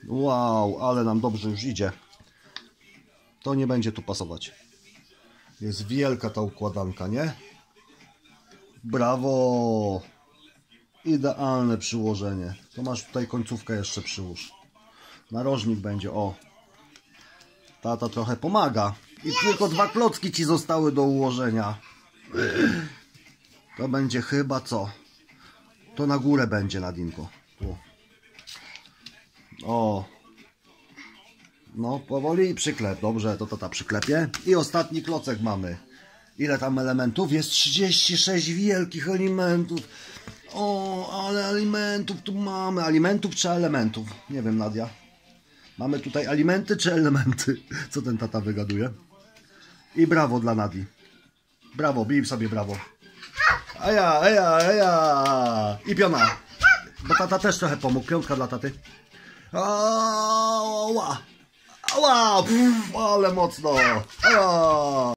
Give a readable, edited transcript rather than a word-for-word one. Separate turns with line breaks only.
Wow, ale nam dobrze już idzie. To nie będzie tu pasować. Jest wielka ta układanka, nie? Brawo! Idealne przyłożenie. To masz tutaj końcówkę jeszcze przyłóż. Narożnik będzie, o. Tata trochę pomaga. I tylko 2 klocki ci zostały do ułożenia. To będzie chyba co? To na górę będzie, Nadinko. Tu. O. No, powoli przyklep. Dobrze, to tata przyklepie. I ostatni klocek mamy. Ile tam elementów? Jest 36 wielkich elementów. O, ale alimentów tu mamy. Alimentów czy elementów? Nie wiem, Nadia. Mamy tutaj alimenty czy elementy? Co ten tata wygaduje? I brawo dla Nadii. Brawo, bij sobie brawo. Eja, eja, eja. I piona. Bo tata też trochę pomógł. Piątka dla taty. Ała. Ała. Ale mocno. Ała.